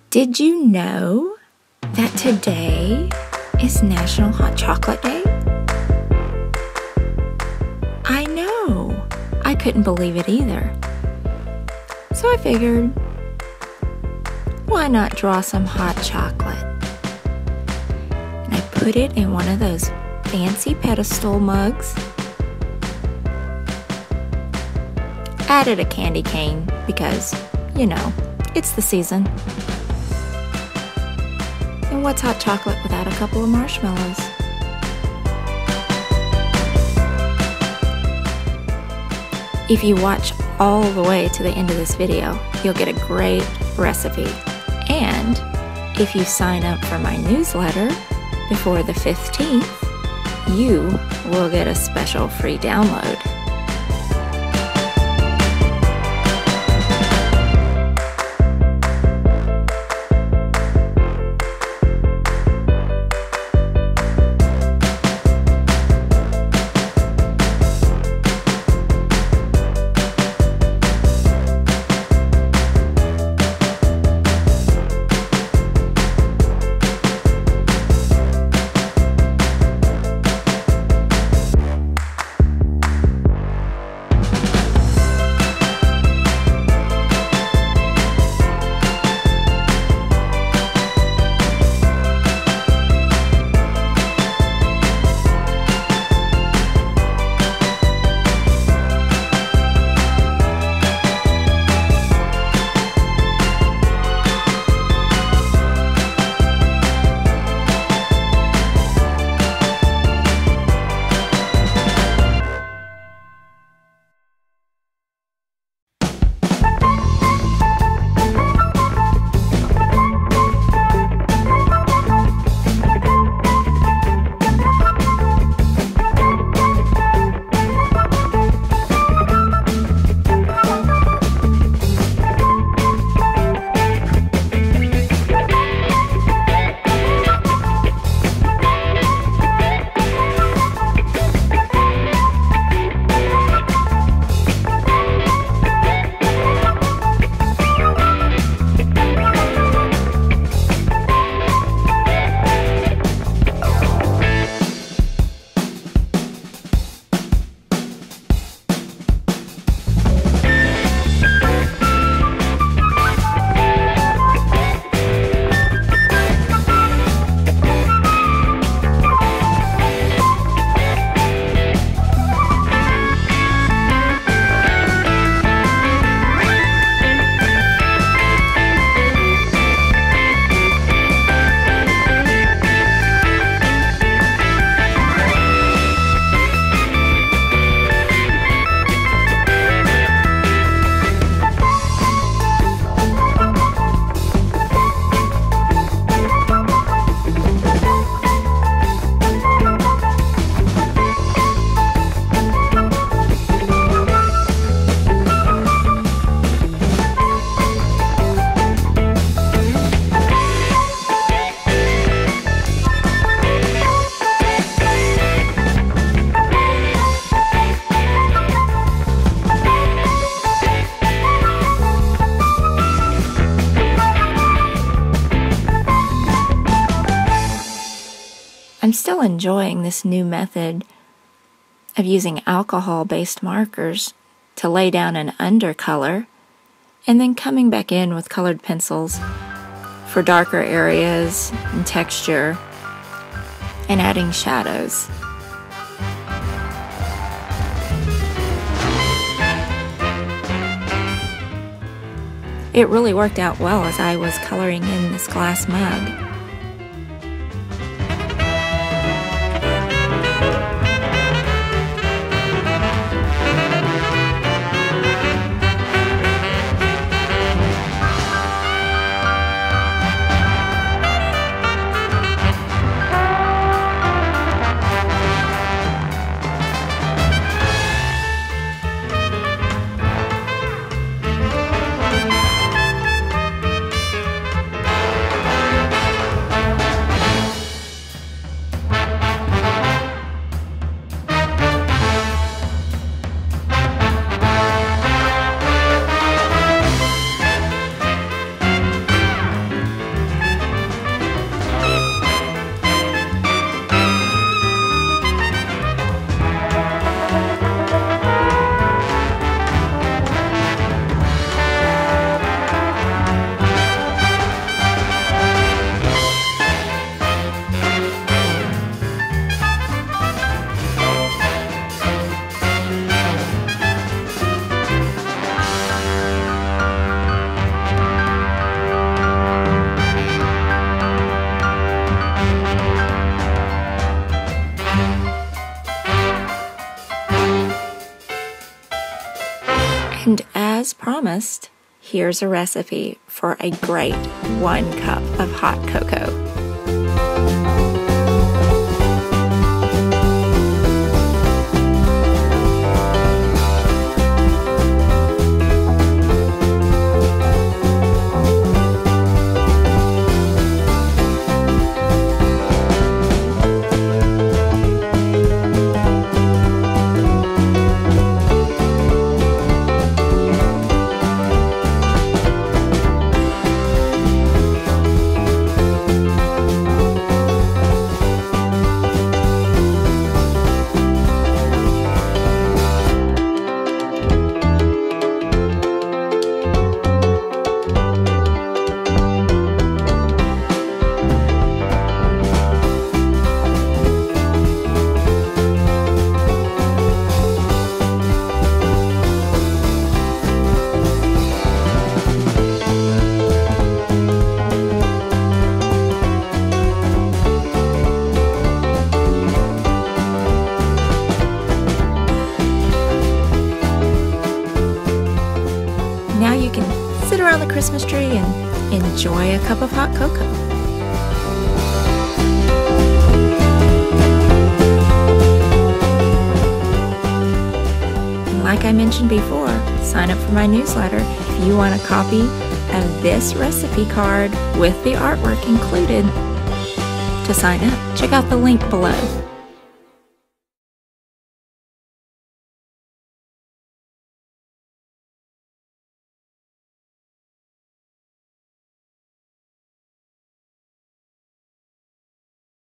Did you know that today is National Hot Chocolate Day? I know. I couldn't believe it either. So I figured, why not draw some hot chocolate? And I put it in one of those fancy pedestal mugs. Added a candy cane because, you know, it's the season. And what's hot chocolate without a couple of marshmallows? If you watch all the way to the end of this video, you'll get a great recipe. And if you sign up for my newsletter before the 15th, you will get a special free download. I'm still enjoying this new method of using alcohol-based markers to lay down an undercolor and then coming back in with colored pencils for darker areas and texture and adding shadows. It really worked out well as I was coloring in this glass mug. promised, here's a recipe for a great 1 cup of hot cocoa. Now you can sit around the Christmas tree and enjoy a cup of hot cocoa. And like I mentioned before, sign up for my newsletter if you want a copy of this recipe card with the artwork included. To sign up, check out the link below.